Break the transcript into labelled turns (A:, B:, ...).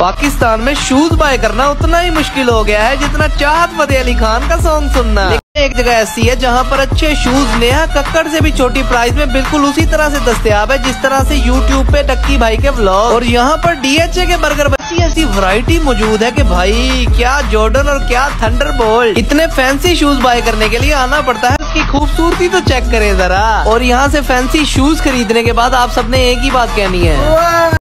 A: पाकिस्तान में shoes bye करना उतना ही मुश्किल हो गया है जितना चाहत फतेह अली खान का सॉन्ग सुनना। लेकिन एक जगह ऐसी है जहाँ पर अच्छे शूज नेहा कक्कड़ से भी छोटी प्राइस में बिल्कुल उसी तरह से दस्तयाब है जिस तरह से यूट्यूब पे टक्की भाई के व्लॉग। और यहाँ पर DHA के बर्गर ऐसी वैरायटी मौजूद है कि भाई क्या जॉर्डन और क्या थंडरबोल्ट। इतने फैंसी शूज बाय करने के लिए आना पड़ता है, उसकी खूबसूरती तो चेक करें जरा। और यहाँ से फैंसी शूज खरीदने के बाद आप सबने एक ही बात कहनी है,